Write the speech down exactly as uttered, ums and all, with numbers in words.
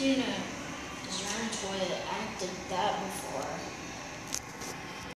seen a Zurn toilet act like that before.